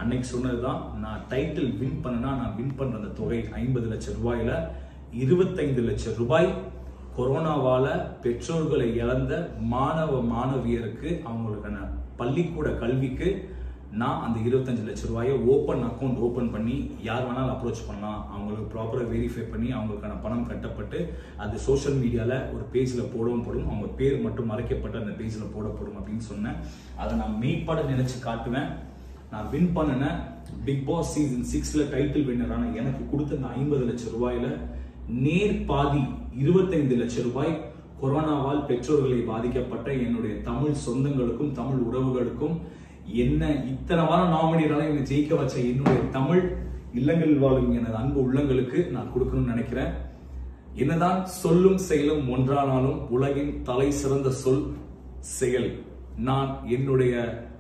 அன்னைக்கு சொன்னதுதான். நான் டைட்டில் வின் பண்ணனா நான் வின் பண்ற அந்த தொகை 50 லட்சம் ரூபாயில 25 லட்சம் ரூபாய் கொரோனாவால பெற்றோர்களை இழந்த மாணவ மாணவியருக்கு அவங்களுக்கான பள்ளிக்கூட கல்விக்கு நான் அந்த 25 லட்சம் ரூபாயை அக்கௌண்ட் ஓபன் பண்ணி யார் வேணாலும் அப்ரோச் பண்ணலாம். அவங்களுக்கு ப்ராப்பரா வெரிஃபை பண்ணி அவங்களுக்கான பணம் கட்டப்பட்டு அது சோஷியல் மீடியால ஒரு பேஜ்ல போடும். அவங்க பேர் மட்டும் மறைக்கப்பட்டு அந்த பேஜ்ல போடப்படும் அப்படின்னு சொன்னேன். அதை நான் மெய்ப்பட நினைச்சு காட்டுவேன். நான் வின் பண்ணின பிக் பாஸ் சீசன் 6ல டைட்டில் வின்னரான எனக்கு கொடுத்த அந்த 50 லட்சம் ரூபாயில நேர் பாதி 25 லட்சம் ரூபாய் கொரோனாவால் பெற்றோர்களை பாதிக்கப்பட்ட என்னுடைய தமிழ் சொந்தங்களுக்கும் தமிழ் உறவுகளுக்கும் என்ன இத்தனை வாரம் நாமினேட்டால என்னை ஜெயிக்க வச்ச என்னுடைய தமிழ் இல்லங்களில் வாழும் எனது அன்பு உள்ளங்களுக்கு நான் கொடுக்கணும்னு நினைக்கிறேன். என்னதான் சொல்லும் செயலும் ஒன்றானாலும் உலகின் தலை சிறந்த சொல் செயல். நான் என்னுடைய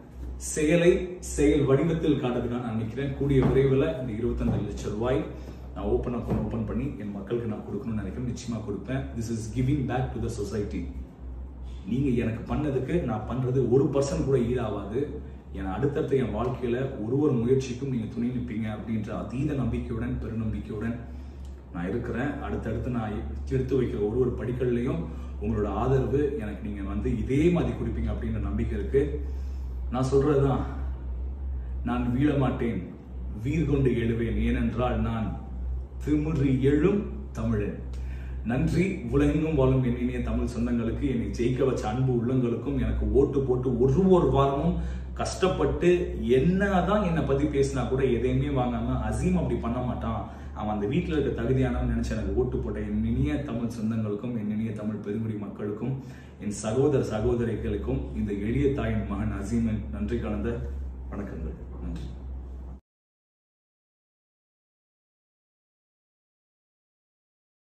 செயல் வடிவத்தில் காட்டுறதுக்காக நான் நினைக்கிறேன். கூடிய விரைவில் இந்த 25 லட்சம் ரூபாய் நான் ஓபன் பண்ணி என் மக்களுக்கு நான் கொடுக்கணும்னு நினைக்கிறேன். நிச்சயமா கொடுப்பேன். This is giving back to the society. நீங்க எனக்கு பண்ணதுக்கு நான் பண்றது 1% கூட ஈடாகாது. என் அடுத்தடுத்த என் வாழ்க்கையில ஒரு முயற்சிக்கும் நீங்க துணை நிற்பீங்க அப்படின்ற அதீத நம்பிக்கையுடன் பெருநம்பிக்கையுடன் நான் இருக்கிறேன். அடுத்தடுத்து நான் எடுத்து வைக்கிற ஒரு படிக்கல்லையும் உங்களோட ஆதரவு எனக்கு நீங்க இதே மாதிரி கொடுப்பீங்க அப்படின்ற நம்பிக்கை இருக்கு. நான் சொல்றதுதான், நான் வீழ மாட்டேன், வீர் கொண்டு எழுவேன், ஏனென்றால் நான் திமிறி எழும் தமிழன். நன்றி. உலகெங்கும் வாழும் என் இனிய தமிழ் சொந்தங்களுக்கு, என்னை ஜெயிக்க வச்ச அன்பு உள்ளங்களுக்கும், எனக்கு ஓட்டு போட்டு ஒரு வாரமும் கஷ்டப்பட்டு என்னதான் என்னை பத்தி பேசினா கூட எதையுமே வாங்காம அசீம் அப்படி பண்ண மாட்டான், அவன் அந்த வீட்டில் இருக்க தகுதியானவன் நினைச்சு எனக்கு ஓட்டு போட்ட என் இனிய தமிழ் சொந்தங்களுக்கும், என் இனிய தமிழ் பெருங்குடி மக்களுக்கும், என் சகோதர சகோதரிகளுக்கும் இந்த எளிய தாயின் மகன் அசீமின் நன்றி கலந்த வணக்கங்கள்.